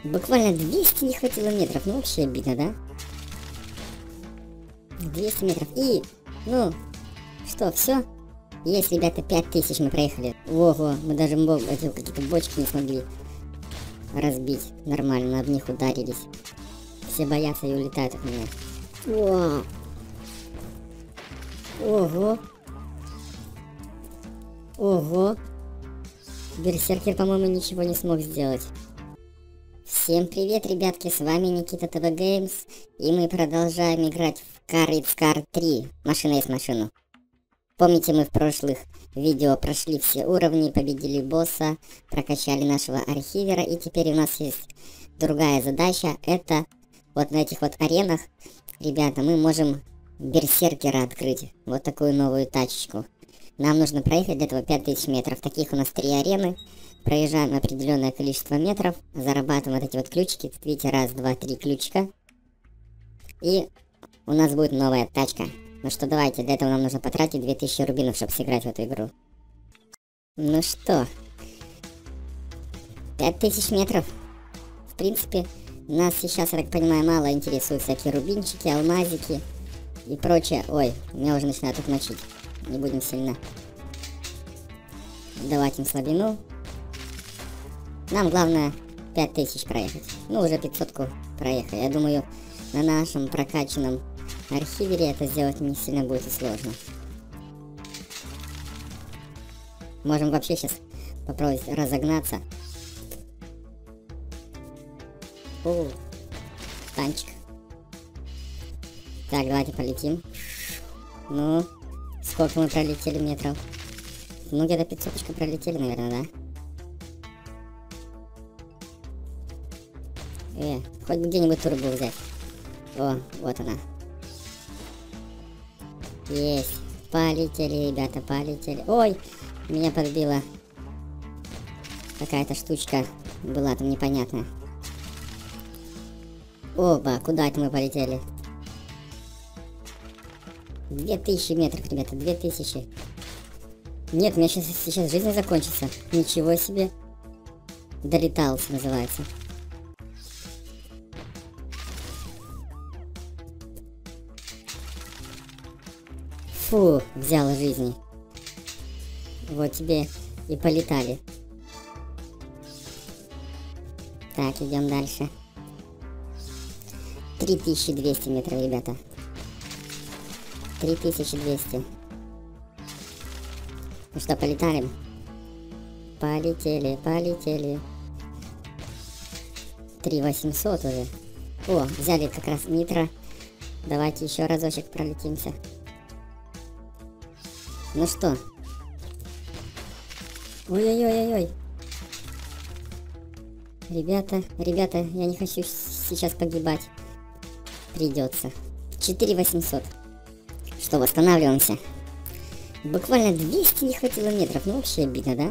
Буквально 200 не хватило метров. Ну вообще обидно, да? 200 метров. И, ну, что, все? Есть, ребята, 5000 мы проехали. Ого, мы даже эти какие-то бочки не смогли разбить. Нормально, об них ударились. Все боятся и улетают от меня. О! Ого! Ого! Берсеркер, по-моему, ничего не смог сделать. Всем привет, ребятки, с вами Никита ТВ Геймс, и мы продолжаем играть в Car It's Car 3. Машина есть машину. Помните, мы в прошлых видео прошли все уровни, победили босса, прокачали нашего архивера, и теперь у нас есть другая задача. Это вот на этих вот аренах, ребята, мы можем берсеркера открыть. Вот такую новую тачечку. Нам нужно проехать для этого 5000 метров. Таких у нас 3 арены. Проезжаем определенное количество метров. Зарабатываем вот эти вот ключики. Тут видите, раз, два, три ключика. И у нас будет новая тачка. Ну что, давайте, для этого нам нужно потратить 2000 рубинов, чтобы сыграть в эту игру. Ну что, 5000 метров. В принципе, нас сейчас, я так понимаю, мало интересуют всякие рубинчики, алмазики и прочее. Ой, меня уже начинает тут мочить. Не будем сильно давать им слабину. Нам главное 5000 проехать. Ну, уже 500-ку проехали. Я думаю, на нашем прокачанном архивере это сделать не сильно будет и сложно. Можем вообще сейчас попробовать разогнаться. О, танчик. Так, давайте полетим. Ну, сколько мы пролетели метров? Ну, где-то 500 пролетели, наверное, да? Хоть бы где-нибудь турбу взять. О, вот она. Есть. Полетели, ребята, полетели. Ой, меня подбила какая-то штучка. Была там непонятная. Оба, куда это мы полетели? 2000 метров, ребята, 2000. Нет, у меня сейчас жизнь закончится. Ничего себе. Долетался, называется. Фу, взял жизни. Вот тебе и полетали. Так, идем дальше. 3200 метров, ребята. 3200. Ну что, полетали? Полетели, полетели. 3800 уже. О, взяли как раз нитро. Давайте еще разочек пролетимся. Ну что? Ой-ой-ой-ой-ой. Ребята, я не хочу сейчас погибать. Придется. 4800. Что, восстанавливаемся? Буквально 200 не хватило метров. Ну вообще обидно, да?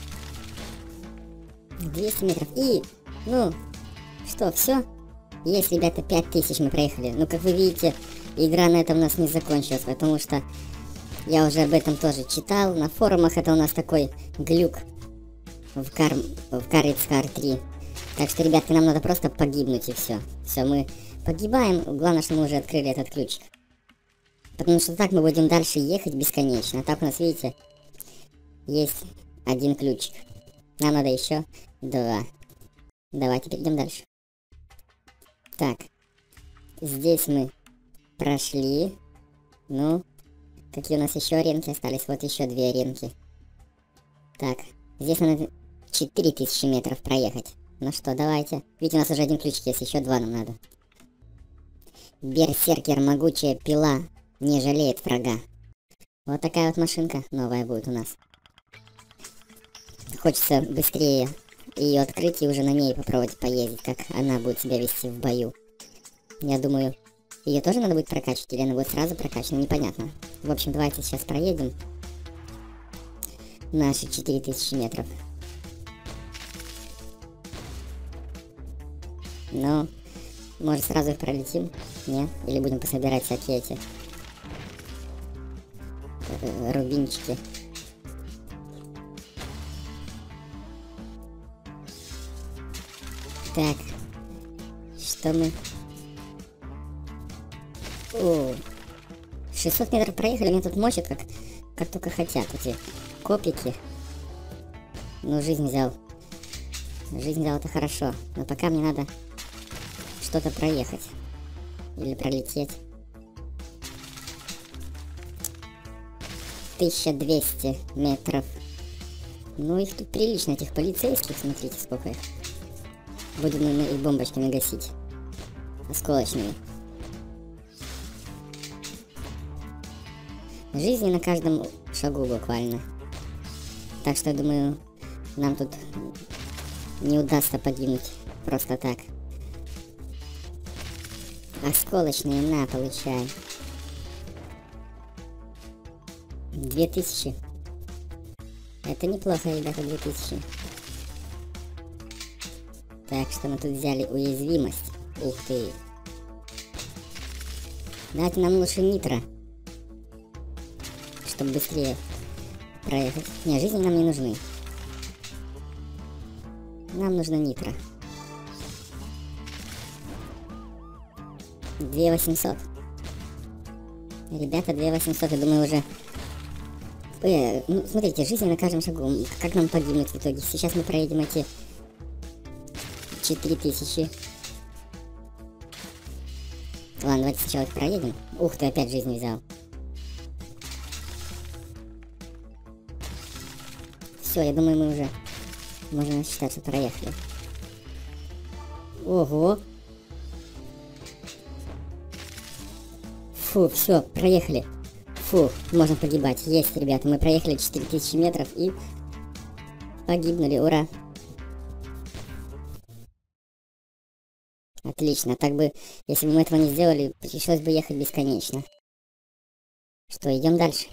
200 метров. И, ну, что, все? Есть, ребята, 5000 мы проехали. Ну, как вы видите, игра на этом у нас не закончилась, потому что я уже об этом тоже читал. На форумах это у нас такой глюк в Car It's Car 3. Так что, ребятки, нам надо просто погибнуть и все. Все, мы погибаем. Главное, что мы уже открыли этот ключик. Потому что так мы будем дальше ехать бесконечно. А так у нас, видите, есть один ключик. Нам надо еще 2. Давайте перейдем дальше. Так. Здесь мы прошли. Ну, какие у нас еще аренки остались? Вот еще 2 аренки. Так, здесь надо 4000 метров проехать. Ну что, давайте. Видите, у нас уже один ключик есть, еще 2 нам надо. Берсеркер, могучая пила, не жалеет врага. Вот такая вот машинка новая будет у нас. Хочется быстрее ее открыть и уже на ней попробовать поездить, как она будет себя вести в бою. Я думаю, ее тоже надо будет прокачивать, или она будет сразу прокачана, непонятно. В общем, давайте сейчас проедем наши 4000 метров. Ну, может, сразу их пролетим? Нет? Или будем пособирать всякие эти рубинчики? Так, Что мы... О, 600 метров проехали, меня тут мочат, как только хотят эти копики. Ну, жизнь взял. Жизнь взял, это хорошо. Но пока мне надо что-то проехать. Или пролететь. 1200 метров. Ну, их тут прилично, этих полицейских. Смотрите, сколько их. Будем их бомбочками гасить. Осколочными. Жизни на каждом шагу буквально. Так что, думаю, нам тут не удастся погибнуть просто так. Осколочные, на, получай. 2000. Это неплохо, ребята, 2000. Так что мы тут взяли уязвимость. Ух ты. Дайте нам лучше нитро. Чтобы быстрее проехать. Не, жизни нам не нужны. Нам нужно нитро. 2800. Ребята, 2800, я думаю, уже... ну, смотрите, жизнь на каждом шагу. Как нам погибнуть в итоге? Сейчас мы проедем эти 4000. Ладно, давайте сначала их проедем. Ух ты, опять жизнь взял. Все, я думаю, мы уже можно считать, что проехали. Ого! Фу, все, проехали. Фу, можно погибать. Есть, ребята, мы проехали 4000 метров и погибнули, ура! Отлично, так бы, если бы мы этого не сделали, пришлось бы ехать бесконечно. Что, идем дальше?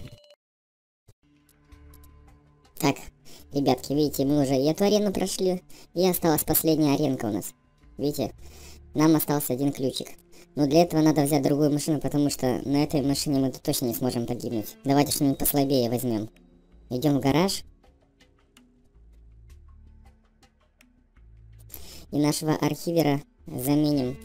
Так, ребятки, видите, мы уже и эту арену прошли, и осталась последняя аренка у нас. Видите, нам остался один ключик. Но для этого надо взять другую машину, потому что на этой машине мы точно не сможем погибнуть. Давайте что-нибудь послабее возьмем. Идем в гараж. И нашего архивера заменим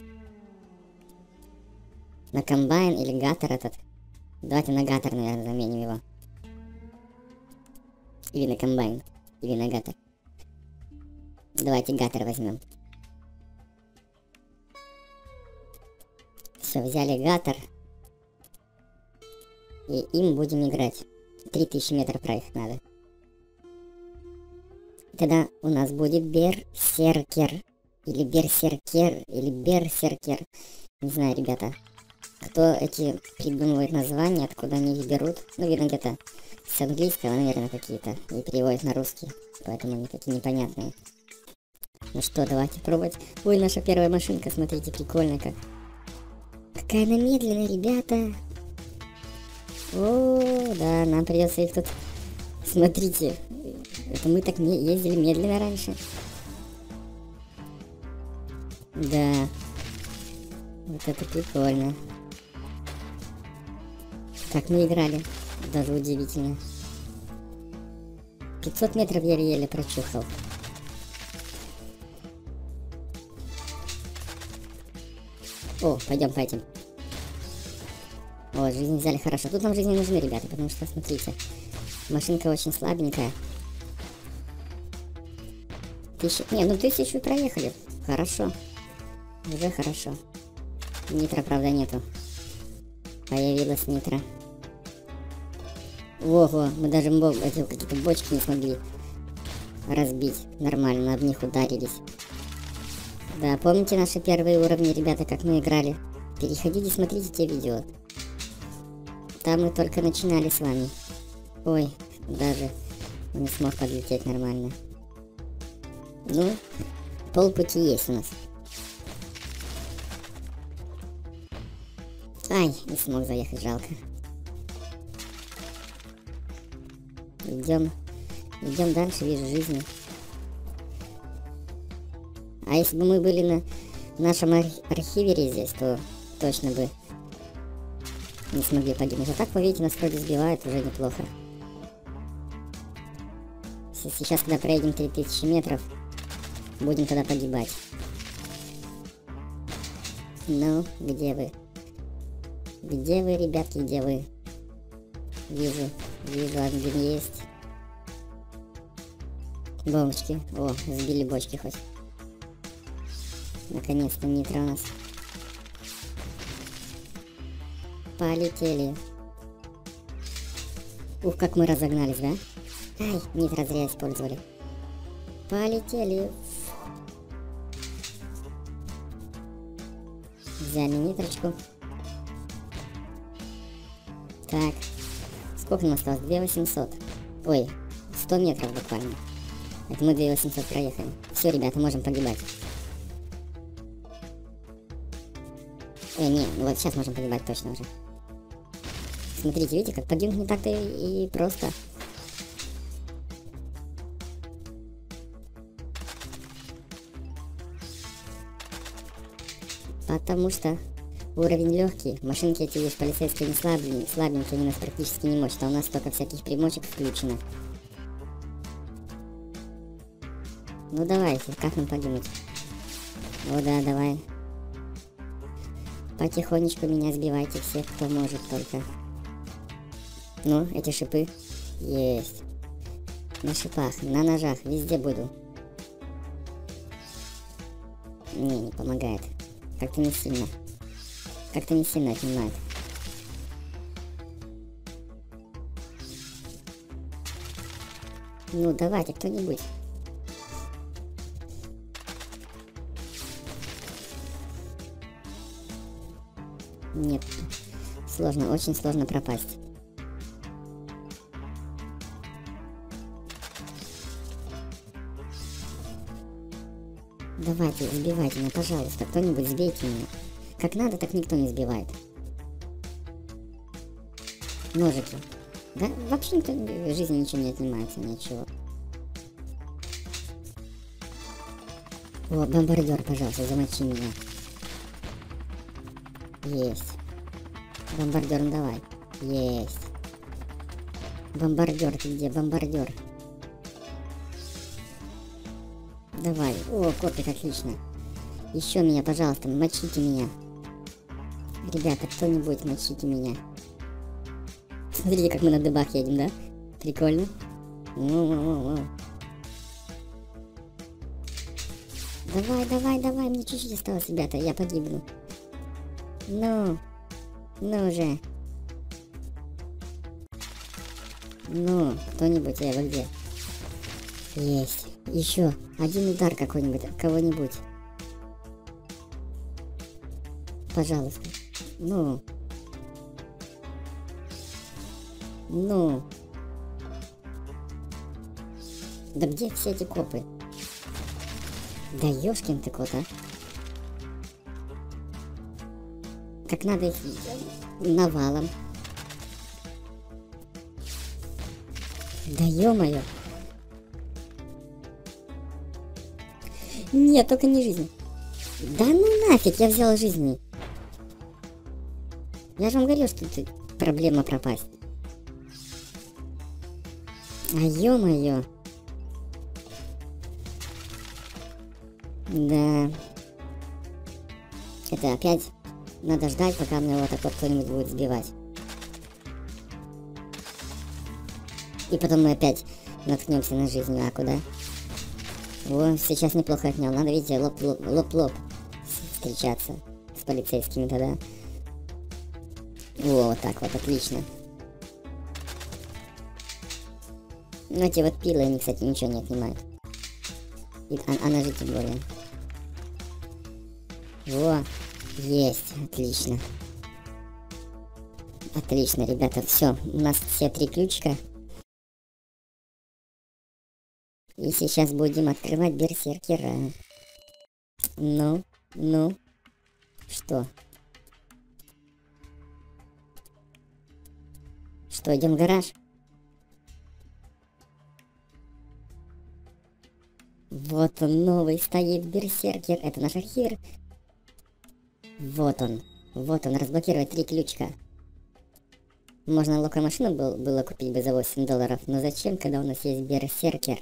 на комбайн или гаттер этот. Давайте на гаттер, наверное, заменим его. Или на комбайн, или на гаттер. Давайте гаттер возьмем. Все, взяли гаттер. И им будем играть. 3000 метров проехать надо. Тогда у нас будет берсеркер. Или берсеркер, или берсеркер. Не знаю, ребята, кто эти придумывает названия, откуда они их берут. Ну, видно, где-то с английского, наверное, какие-то. И переводят на русский. Поэтому они такие непонятные. Ну что, давайте пробовать. Ой, наша первая машинка, смотрите, прикольно как. Какая она медленная, ребята. О, да, нам придется их тут... Смотрите, это мы так ездили медленно раньше. Да. Вот это прикольно. Как мы играли. Даже удивительно. 500 метров еле-еле прочухал. О, пойдем по этим. О, жизнь взяли хорошо. Тут нам жизни нужны, ребята, потому что, смотрите, машинка очень слабенькая. 1000... Не, ну 1000 проехали. Хорошо. Уже хорошо. Нитро, правда, нету. Появилась нитро. Ого, мы даже эти какие-то бочки не смогли разбить. Нормально, об них ударились. Да, помните наши первые уровни, ребята, как мы играли? Переходите, смотрите те видео. Там мы только начинали с вами. Ой, даже не смог подлететь нормально. Ну, полпути есть у нас. Ай, не смог заехать, жалко. Идем дальше, вижу жизни. А если бы мы были на нашем архивере здесь, то точно бы не смогли погибнуть. А так, вы видите, нас вроде сбивает уже неплохо. Сейчас, когда проедем 3000 метров, будем тогда погибать. Ну, где вы? Где вы, ребятки, где вы? Вижу, один есть. Бомбочки. О, сбили бочки хоть. Наконец-то нитро у нас. Полетели. Ух, как мы разогнались, да? Ай, нитро зря использовали. Полетели. Взяли нитрочку. Так. Сколько нам осталось? 2800. Ой, 100 метров буквально. Это мы 2800 проехали. Все, ребята, можем погибать. Не, вот сейчас можем погибать точно уже. Смотрите, видите, как погибнуть не так-то и просто. Потому что уровень легкий. Машинки эти лишь полицейские не слабенькие, они нас практически не мочат, а у нас столько всяких примочек включено. Ну давайте, как нам погибнуть? О да, давай. Потихонечку меня сбивайте всех, кто может только. Ну, эти шипы. Есть. На шипах, на ножах, везде буду. Не помогает. Как-то не сильно. Как-то не сильно отнимает. Ну, давайте, кто-нибудь. Нет. Сложно, очень сложно пропасть. Давайте, сбивайте меня, пожалуйста. Кто-нибудь сбейте меня. Как надо, так никто не сбивает. Ножики. Да, вообще никто в жизни ничего не отнимается, ничего. О, бомбардер, пожалуйста, замочи меня. Есть. Бомбардер, ну давай. Есть. Бомбардер, ты где? Бомбардер. Давай. О, копик, отлично. Еще меня, пожалуйста, мочите меня. Ребята, кто-нибудь мочите меня. Смотрите, как мы на дебах едем, да? Прикольно. Давай, мне чуть-чуть осталось, ребята, я погибну. Ну же. Ну, кто-нибудь, вы где? Есть. Еще один удар какой-нибудь, кого-нибудь. Пожалуйста. Ну. Да где все эти копы? Да ёшкин ты кот, а. Как надо их навалом. Да ё-моё. Нет, только не жизнь. Да ну нафиг, я взял жизни. Я же вам говорил, что тут проблема пропасть. А ё-моё. Да. Это опять надо ждать, пока мне вот так вот кто-нибудь будет сбивать. И потом мы опять наткнемся на жизнь. А куда? О, сейчас неплохо отнял. Надо, видите, лоб-лоб встречаться с полицейскими тогда. О, вот так вот, отлично. Ну, эти вот пилы, они, кстати, ничего не отнимают. А ножи тем более. Во, есть, отлично. Отлично, ребята, все. У нас все 3 ключика. И сейчас будем открывать берсеркера. Ну. Что? Что, идем в гараж? Вот он, новый стоит берсеркер. Это наш архир. Вот он, разблокировать 3 ключика. Можно локомашину было купить бы за $8, но зачем, когда у нас есть берсеркер?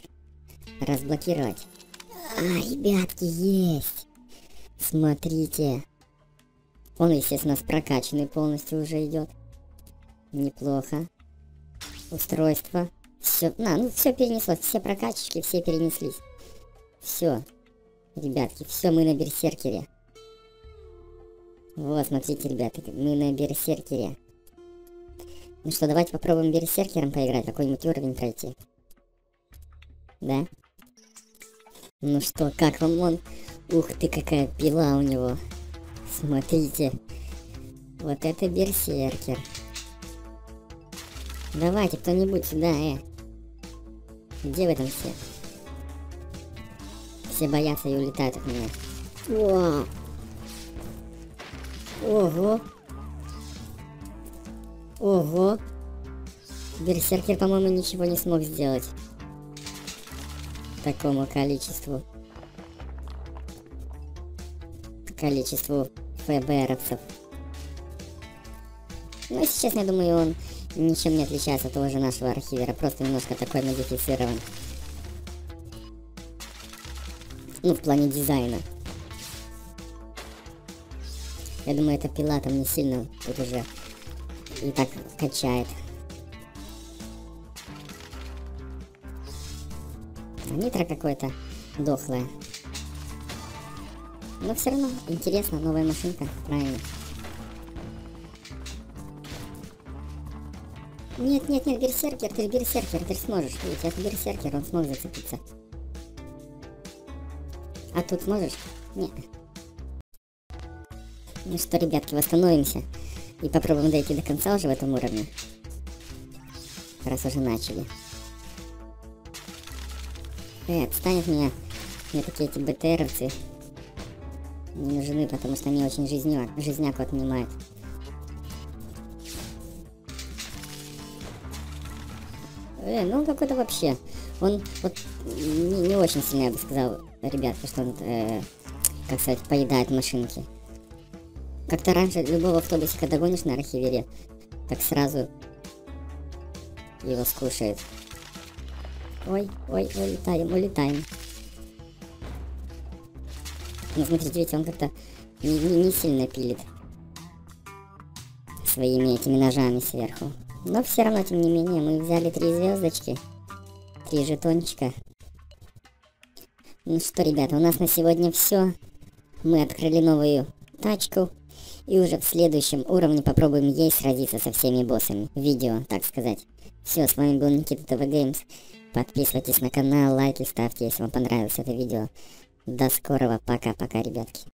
Разблокировать. А, ребятки, есть! Смотрите. Он, естественно, с прокачанный полностью уже идет. Неплохо. Устройство. Все. Ну все перенеслось. Все прокачечки, все перенеслись. Все. Ребятки, все, мы на берсеркере. Вот, смотрите, ребята, мы на берсеркере. Ну что, давайте попробуем берсеркером поиграть, какой-нибудь уровень пройти. Да? Ну что, как вам он? Ух ты, какая пила у него. Смотрите. Вот это берсеркер. Давайте, кто-нибудь сюда, Где вы там все? Все боятся и улетают от меня. Вау. Ого. Ого. Берсеркер, по-моему, ничего не смог сделать. Такому количеству ФБРовцев. Ну, если честно, я думаю, он ничем не отличается от того же нашего архивера, просто немножко такой модифицирован. Ну, в плане дизайна. Я думаю, эта пила там не сильно тут уже и так качает. Нитро какое-то дохлое. Но все равно интересно, новая машинка, правильно. Нет, берсеркер, ты берсеркер, ты сможешь. Видите, это берсеркер, он смог зацепиться. А тут сможешь? Нет. Ну что, ребятки, восстановимся и попробуем дойти до конца уже в этом уровне. Раз уже начали. Отстань от меня. Мне такие эти БТРовцы не нужны, потому что они очень жизняку отнимают. Ну какой-то вообще. Он вот не очень сильно, я бы сказал, ребятки, что он, как сказать, поедает машинки. Как-то раньше любого автобусика догонишь на архивере, так сразу его скушает. Ой, улетаем. Ну, смотрите, видите, он как-то не сильно пилит своими этими ножами сверху. Но все равно, тем не менее, мы взяли 3 звездочки, 3 жетончика. Ну что, ребята, у нас на сегодня все. Мы открыли новую тачку. И уже в следующем уровне попробуем ей сразиться со всеми боссами. Видео, так сказать. Все, с вами был Никита ТВ Геймс. Подписывайтесь на канал, лайки ставьте, если вам понравилось это видео. До скорого, пока-пока, ребятки.